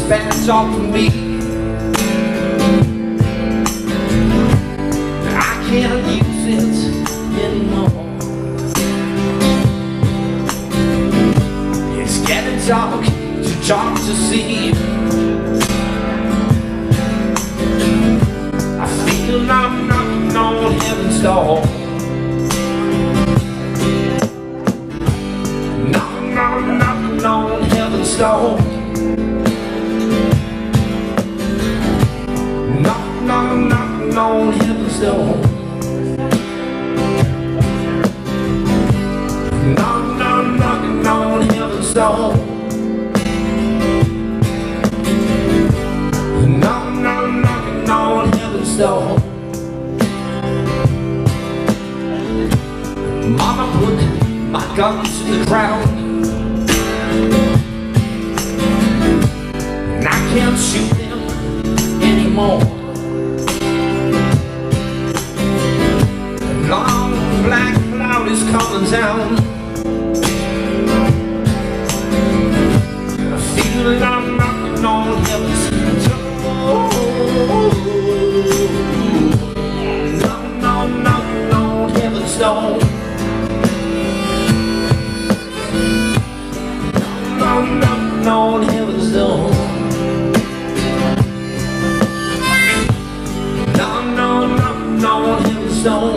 pants off of me. I can't use it anymore. It's getting dark, too dark to see. I feel I'm knocking on heaven's door. Knocking on heaven's door. Knocking on heaven's door. Knocking on heaven's door. Knocking on heaven's door. Mama put my guns to the ground, and I can't shoot them anymore. The long black cloud is coming down. I feel like I'm knocking on heaven's door. Knocking on heaven's door. Knocking on heaven's door. Knocking on heaven's door.